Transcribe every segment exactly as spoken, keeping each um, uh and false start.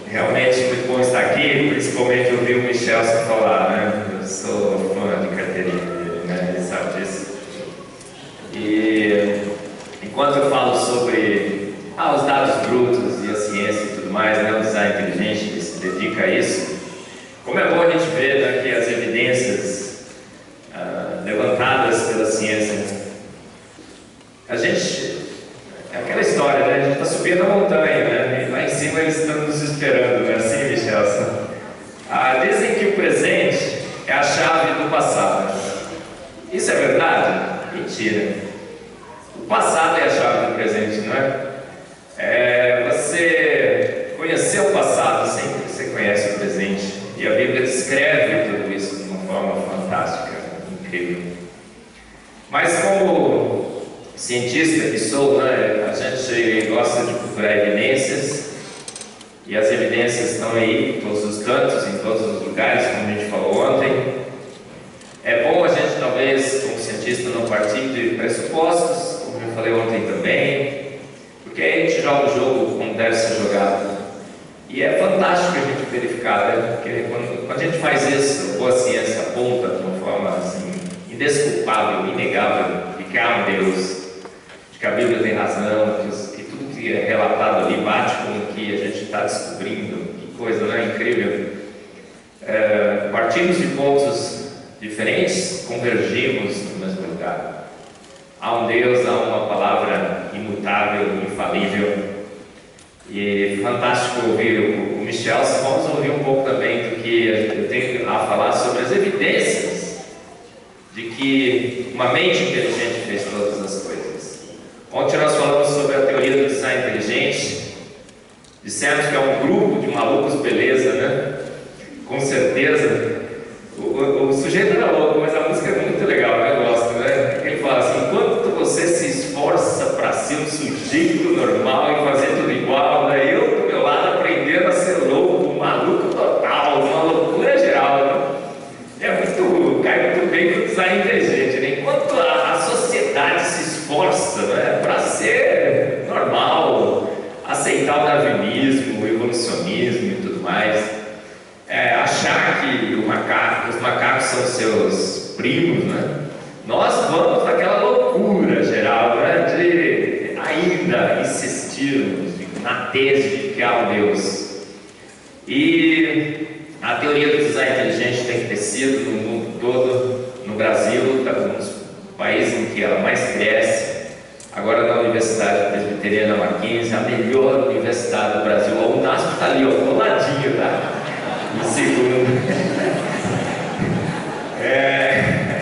realmente muito bom estar aqui, principalmente ouvir o Michelson falar, né? Eu sou fã de carteirinha dele, né? Ele sabe disso. E enquanto eu falo sobre ah, os dados brutos e a ciência e tudo mais, né? O design inteligente que se dedica a isso, como é bom a gente ver, né, que as evidências ah, levantadas pela ciência, a gente, é aquela história, né? A gente está subindo a montanha, né? E lá em cima eles estão nos esperando, né? Assim, Michelson? Ah, dizem que o presente é a chave do passado. Isso é verdade? Mentira. O passado é a chave do presente, não é? É você conhecer o passado sempre que você conhece o presente. E a Bíblia descreve tudo isso de uma forma fantástica, incrível. Mas como cientista que sou, né, a gente gosta de procurar evidências, e as evidências estão aí em todos os cantos, em todos os lugares, como a gente falou ontem. É bom a gente, talvez, como cientista, não partir de pressupostos, como eu falei ontem também, porque aí a gente joga o jogo como deve ser jogado. E é fantástico a gente verificar, né? Porque quando, quando a gente faz isso, a boa ciência aponta de uma forma assim, indesculpável, inegável, de que há um Deus, de que a Bíblia tem razão, que, os, que tudo que é relatado ali bate com o que a gente está descobrindo. Que coisa, né? Incrível. É, partimos de pontos diferentes, convergimos no mesmo lugar. Há um Deus, há uma palavra imutável, infalível. E fantástico ouvir o, o Michelson. Vamos ouvir um pouco também do que eu tenho a falar sobre as evidências de que uma mente inteligente fez todas as coisas. Ontem nós falamos sobre a teoria do design inteligente. Dissemos que é um grupo de malucos, beleza, né? Com certeza. O, o, o sujeito era louco, mas a música é muito legal, eu gosto, né? Ele fala assim: enquanto você se esforça para ser um sujeito normal e fazer tudo igual, né? Eu do meu lado aprendendo a ser louco, um maluco total, uma loucura geral, né? É muito, cai muito bem com o design inteligente, né? Enquanto a, a sociedade se esforça, né, para ser normal, aceitar o darwinismo, o evolucionismo e tudo mais. É, achar que o macaco, os macacos são seus primos, né? Nós vamos naquela loucura geral, né? De ainda insistirmos na tese de que há um Deus. E a teoria do design inteligente tem crescido no mundo todo, no Brasil, está nos países em que ela mais cresce. Agora na Universidade Presbiteriana Mackenzie, a melhor universidade do Brasil. O Unasp está ali, ó, coladinho, tá? No segundo. é,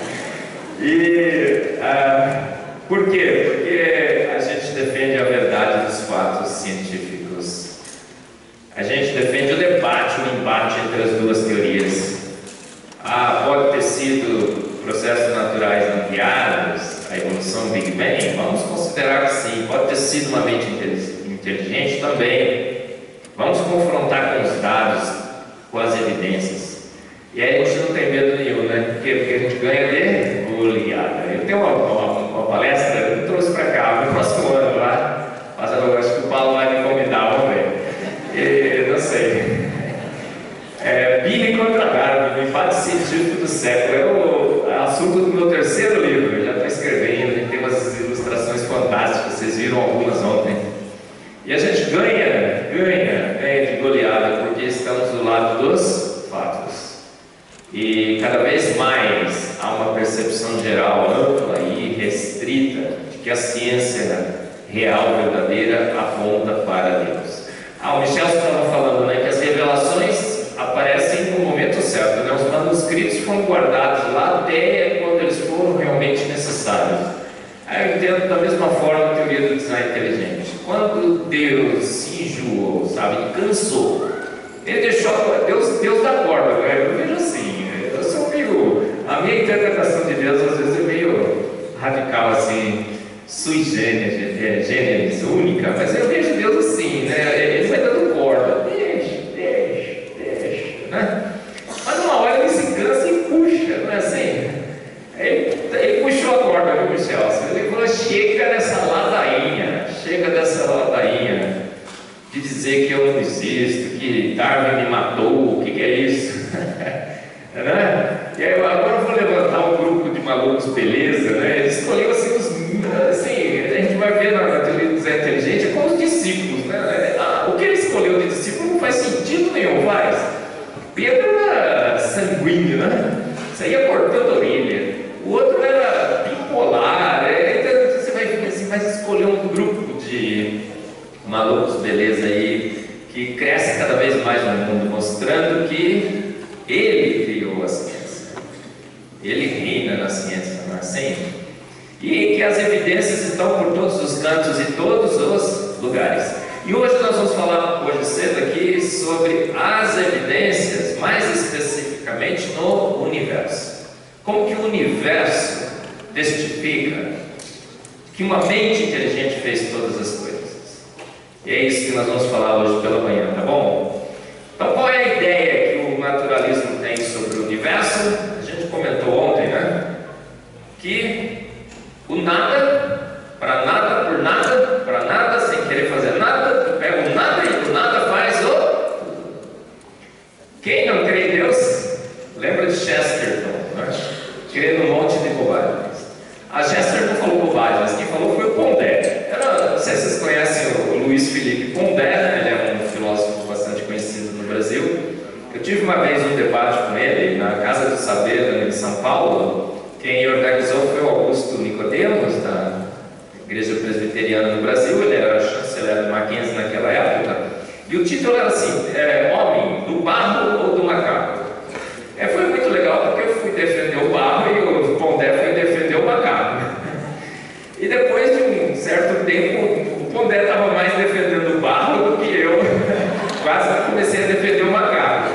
e ah, por quê? Porque a gente defende a verdade dos fatos científicos. A gente defende o debate, o embate entre as duas teorias. Ah, pode ter sido processos naturais ampliados, a evolução Big Bang? Vamos considerar que sim. Pode ter sido uma mente inteligente também. Vamos confrontar com os dados, com as evidências. E aí a gente não tem medo nenhum, né? Porque, porque a gente ganha de goleada. Eu tenho uma, uma, uma palestra, eu trouxe para cá, no próximo ano lá, mas eu acho que o Paulo vai me convidar, vamos ver. E, não sei. É, Billy contra Darwin, o empate científico do século. É o assunto do meu terceiro livro, eu já estou escrevendo, a gente tem umas ilustrações fantásticas, vocês viram algumas ontem. E a gente ganha, ganha, ganha de goleada, porque estamos do lado dos fatos. E cada vez mais há uma percepção geral ampla e restrita de que a ciência real, verdadeira, aponta para Deus. Ah, o Michel estava falando, né, que as revelações aparecem no momento certo, né? Os manuscritos foram guardados lá até quando eles foram realmente necessários. Aí eu entendo da mesma forma a teoria do design inteligente. Quando Deus se enjoou, sabe, cansou, Ele deixou, Deus, Deus dá corda, né? Eu vejo assim, eu sou meio, a minha interpretação de Deus às vezes é meio radical, assim, sui generis, generis, única, mas eu vejo Deus assim, né? Ele vai dando corda, deixa, deixa, deixa, né? Mas uma hora ele se cansa e puxa, não é assim? Ele, ele puxou a corda, viu, Michel? Ele falou: chega dessa ladainha, chega dessa ladainha de dizer que eu não existo, que Darwin me matou, o que, que é isso? Né? E aí agora eu vou levantar um grupo de malucos, beleza, né? Ele escolheu assim, os, assim, a gente vai ver na teoria do Zé Inteligente, é como os discípulos, né? O que ele escolheu de discípulo não faz sentido nenhum, faz. Pedro era sanguíneo, né? Saía cortando a orelha. O outro era bipolar. É, então você vai ver assim, vai escolher um grupo de malucos, beleza, aí, que cresce cada vez mais no mundo, mostrando que ele criou a ciência, ele reina na ciência, não é assim? E que as evidências estão por todos os cantos e todos os lugares. E hoje nós vamos falar, hoje cedo aqui, sobre as evidências, mais especificamente no universo. Como que o universo testifica que uma mente inteligente fez todas as coisas. E é isso que nós vamos falar hoje pela manhã, tá bom? Então qual é a ideia que o naturalismo tem sobre o universo? A gente comentou ontem, né? Que o nada, para nada, por nada, para nada, sem querer fazer nada, tu pega o nada e do nada faz o tudo. Quem não crê em Deus, lembra de Chesterton, né? Crê num monte de bobagens. A Chesterton falou bobagem, mas quem falou foi o Pondé. Era, não sei se vocês conhecem o Luiz Felipe Pondé, né? Ele é um filósofo bastante conhecido no Brasil. Eu tive uma vez um debate com ele na Casa do Saber, em São Paulo. Quem organizou foi o Augusto Nicodemos, da Igreja Presbiteriana no Brasil. Ele era chanceler do Mackenzie naquela época. E o título era assim, é, Homem, do barro ou do macaco? É, foi muito legal porque eu fui defender o barro e o Pondé foi defender o macaco. E depois de um certo tempo, o Pondé estava mais defendendo o barro do que eu. Quase comecei a defender o macaco.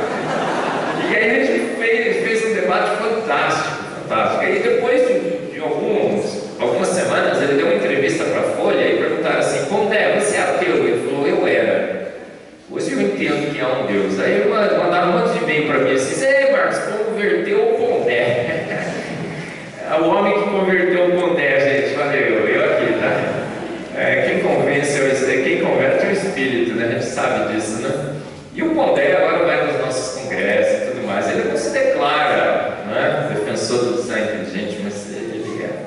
E aí a gente fez, fez um debate fantástico, fantástico. E depois de, de alguns, algumas semanas, ele deu uma entrevista para a Folha e perguntaram assim, Pondé, você é ateu? Ele falou, eu era. Hoje eu entendo que há um Deus. Aí mandaram um monte de e-mail para mim assim, ei Marcos, converteu o Pondé. O homem que converteu o Pondé, gente, valeu, eu aqui, tá? É, quem convence, quem converte é o espírito, né? A gente sabe disso, né? E o Pondé agora vai nos nossos congressos e tudo mais. Ele não se declara, né, defensor do design inteligente, mas ele é.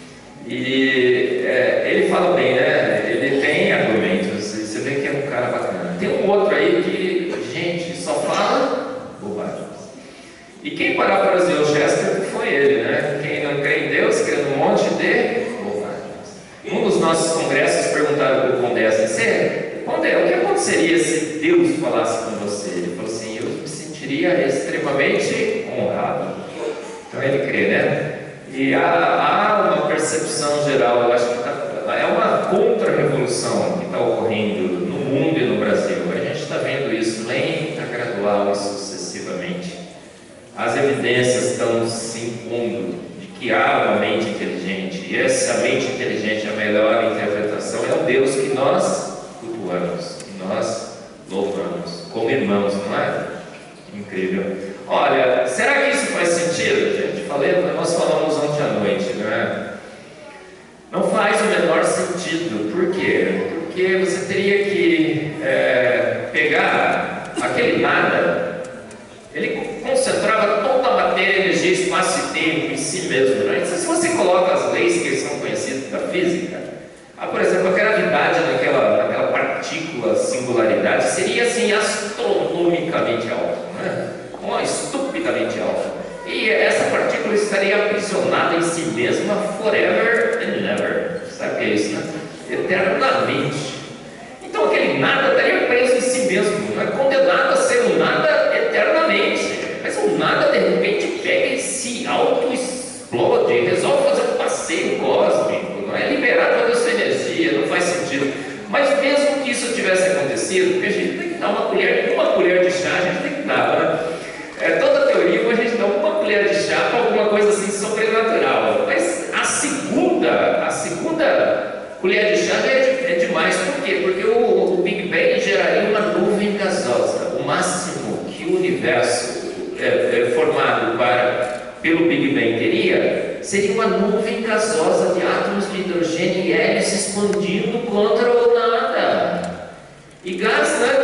E é, ele fala bem, né? Ele tem argumentos, e você vê que é um cara bacana. Tem um outro aí que, gente, só fala bobagens. E quem parar para fazer o Chester foi ele, né? Quem não crê em Deus, crê num monte de bobagens. Em um dos nossos congressos perguntaram para o Pondé assim, Pondé, o que aconteceria se Deus falasse com você? Ele falou assim, eu me sentiria extremamente honrado. Então ele crê, né? E há, há uma percepção geral, eu acho que tá, é uma contra-revolução que está ocorrendo no mundo e no Brasil. A gente está vendo isso lenta, gradual e sucessivamente. As evidências estão se impondo de que há uma mente inteligente, e essa mente inteligente, a melhor interpretação, é o Deus que nós cultuamos, que nós louvamos, como irmãos, não é? Incrível. Olha, será que isso faz sentido, gente? Falei, nós falamos ontem à noite, não é? Não faz o menor sentido. Por quê? Porque você teria que é, pegar aquele nada, ele concentrava toda a matéria, energia, espaço e tempo em si mesmo. Né? Então, se você coloca as leis que são conhecidas da física, ah, por exemplo, a gravidade naquela, naquela partícula singularidade seria assim astronomicamente alta, né? Oh, estupidamente alta. E essa partícula estaria aprisionada em si mesma forever and never. Sabe o que é isso, né? Eternamente. Então aquele nada estaria preso em si mesmo, né? Condenado a ser um nada eternamente. Mas o nada de repente pega e se auto-explode, resolve fazer um passeio cósmico, não é? Liberar toda a sua energia, não faz sentido. Mas mesmo que isso tivesse acontecido, porque a gente tem que dar uma colher, uma colher de chá, a gente tem que dar, né? É, toda teoria a gente dá uma colher de chá para alguma coisa assim sobrenatural. Mas a segunda, a segunda colher de chá é, é demais. Por quê? Porque o, o Big Bang geraria uma nuvem gasosa. O máximo que o universo é, é, formado para, pelo Big Bang teria seria uma nuvem gasosa de átomos de hidrogênio e hélio se expandindo contra o nada. E gás, né?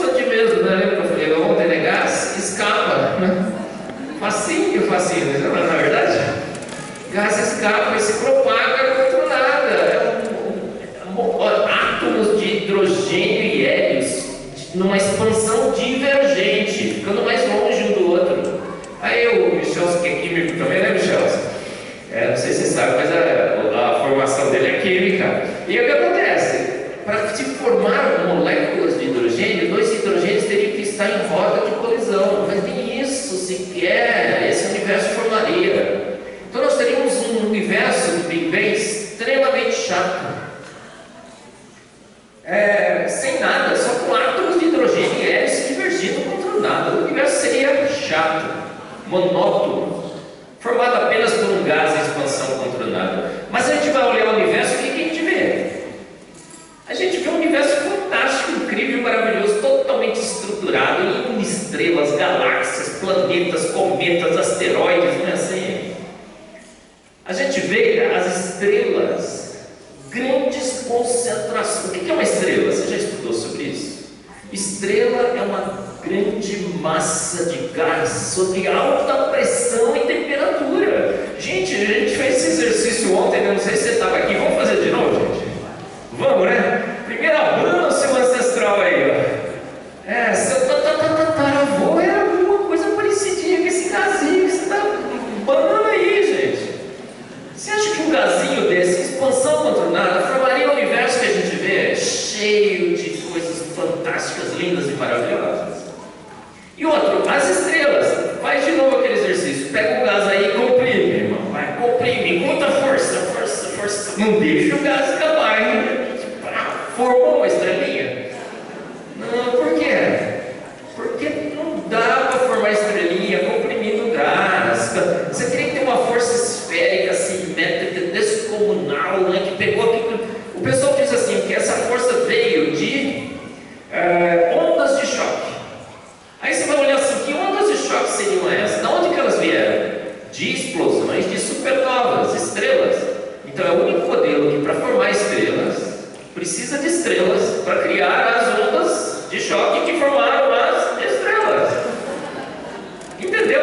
expandir mesmo, né? Lembra que eu falei ontem, né? Gás escapa, né? Facinho, facinho, não é verdade? Gás escapa e se propaga contra nada. É um, um, um, átomos de hidrogênio e hélios numa expansão divergente, ficando mais longe um do outro. Aí o Michel, que é químico também, né, Michel? É, não sei se você sabe, mas a, a formação dele é química. E o que acontece? Para se formar moléculas de hidrogênio, dois hidrogênios teriam que estar em roda de colisão. Mas nem isso sequer esse universo formaria. Então nós teríamos um universo de Big Bang extremamente chato. É, sem nada, só com átomos de hidrogênio e hélio se divergindo contra nada. O universo seria chato, monótono, formado apenas por um gás em expansão contra nada. Mas a gente vai olhar o universo, o que, que a gente vê? A gente vê um universo fantástico, incrível, maravilhoso, totalmente estruturado em estrelas, galáxias, planetas, cometas, asteroides, não é assim? A gente vê as estrelas, grandes concentrações. O que é uma estrela? Você já estudou sobre isso? Estrela é uma grande massa de gás sob alta pressão e temperatura. Gente, a gente fez esse exercício ontem, né? Não sei se você estava aqui. Vamos fazer de novo, gente? Vamos, né? Primeiro abana o seu ancestral aí, ó. É, seu tataravô era alguma coisa parecidinha com esse gazinho que você está banando aí, gente. Você acha que um gazinho desse, expansão contra nada, formaria o universo que a gente vê cheio de coisas fantásticas, lindas e maravilhosas? E outro, as estrelas. Faz de novo aquele exercício. Pega o gás aí e comprime, irmão. Vai, comprime, com muita força, força, força. Não deixa o gás escapar, hein? Formou uma estrelinha? Não, por quê? Porque não dá para formar estrelinha comprimindo gás. Você teria que ter uma força esférica, simétrica, descomunal, né, que pegou aqui. O pessoal diz assim, que essa força veio de é, ondas de choque. Aí você vai olhar assim, que ondas de choque seriam essas? De onde que elas vieram? De explosões de supernovas, estrelas. Então é o único modelo que para formar estrelas precisa de estrelas para criar as ondas de choque que formaram as estrelas. Entendeu?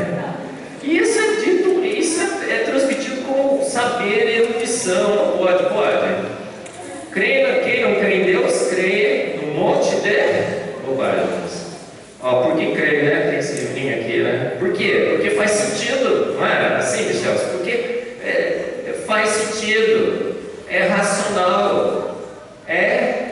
E isso é dito, isso é, é transmitido como saber e erudição. Não pode, pode. Creia, quem não crê em Deus, crê num monte de bobagens. Ó, por que creio, né? Tem esse livrinho aqui, né? Por quê? Porque faz sentido, não é assim, Michel? Porque é, faz sentido, é racional, é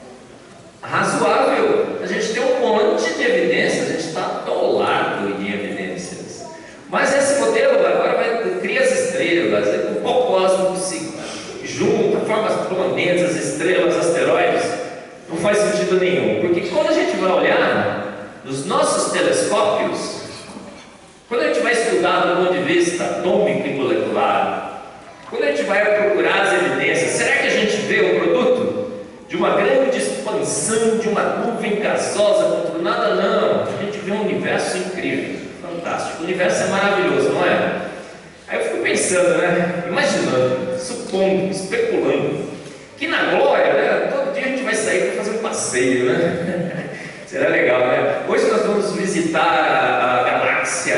razoável. A gente tem um monte de evidências, a gente está atolado em evidências. Mas esse modelo agora vai criar as estrelas, o pó cósmico se junta, forma os planetas, estrelas, asteroides. Não faz sentido nenhum, porque quando a gente vai olhar nos nossos telescópios, quando a gente vai estudar do ponto de vista atômico e molecular, quando a gente vai procurar as evidências, será que a gente vê o produto de uma grande expansão, de uma nuvem gasosa contra nada? Não, a gente vê um universo incrível, fantástico. O universo é maravilhoso, não é? Aí eu fico pensando, né? Imaginando, supondo, especulando, que na glória, né? Todo dia a gente vai sair para fazer um passeio, né? Será legal, né? Hoje nós vamos visitar a, a galáxia,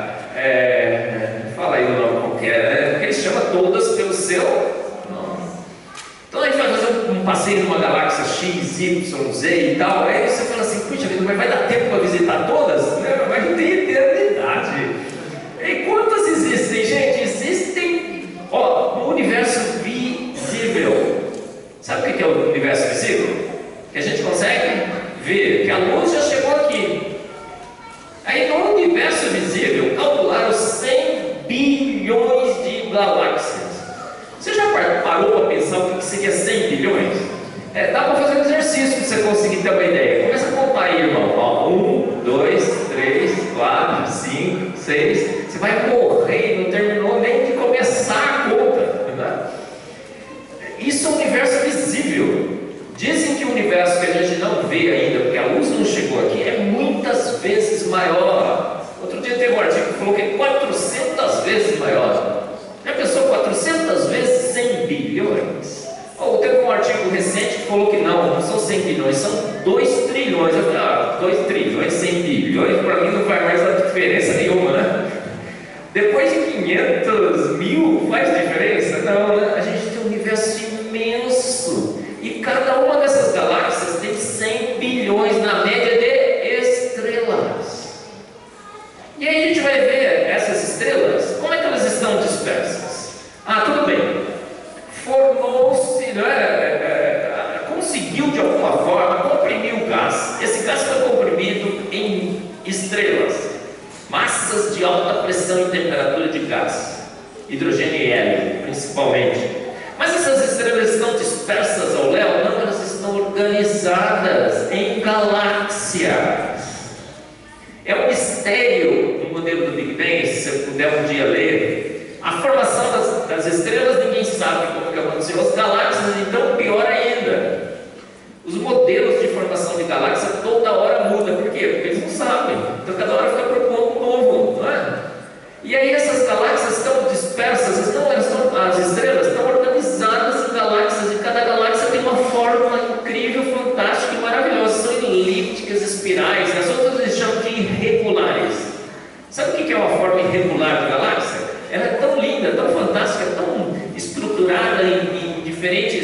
é, fala aí o nome qualquer, né? Porque ele chama todas pelo seu nome. Então a gente vai fazer um passeio numa galáxia X, Y, Z e tal. Aí você fala assim, puxa vida, mas vai dar tempo para visitar todas? Não, mas não tem eternidade. E quantas existem, gente? Existem, ó, no universo visível. Sabe o que é o universo visível? Que a gente consegue ver, que a luz já chegou aqui. Aí no universo visível calcularam cem bilhões de galáxias. Você já parou para pensar o que seria cem bilhões? É, dá para fazer um exercício para você conseguir ter uma ideia. Começa a contar aí, irmão. Ó, um, dois, três, quatro, cinco, seis. Você vai morrer e não terminou nem de começar a conta. Né? Isso é um universo visível. Dizem que o universo que a gente não vê ainda, porque a luz não chegou aqui, é muitas vezes maior. Outro dia teve um artigo que falou que é quatrocentas vezes maior. Já pensou quatrocentas vezes cem bilhões? Ou teve um artigo recente que falou que não, não são cem bilhões, são dois trilhões. trilhões. Eu falei, ah, dois trilhões, cem bilhões, para mim não faz mais a diferença nenhuma, né? Depois de quinhentos mil, faz diferença? Não, né? A gente tem um universo imenso, e cada uma dessas galáxias tem cem bilhões na média de estrelas. E aí a gente vai ver essas estrelas, como é que elas estão dispersas? Ah, tudo bem, formou-se, né, é, é, conseguiu de alguma forma comprimir o gás. Esse gás foi comprimido em estrelas, massas de alta pressão e temperatura de gás, hidrogênio e hélio principalmente. Mas essas estrelas estão dispersas ao léu? Não, elas estão organizadas em galáxias. É um mistério no modelo do Big Bang, se você puder um dia ler. A formação das, das estrelas, ninguém sabe como que aconteceu. As galáxias, então, pior ainda. Os modelos de formação de galáxia toda hora mudam. Por quê? Porque eles não sabem. Então cada hora fica propondo um novo, não é? E aí essas galáxias estão dispersas, estão, estão, as estrelas estão organizadas em galáxias, e cada galáxia tem uma forma incrível, fantástica e maravilhosa. São elípticas, espirais, as outras eles chamam de irregulares. Sabe o que é uma forma irregular de galáxia? Ela é tão linda, tão fantástica, tão estruturada em, em diferentes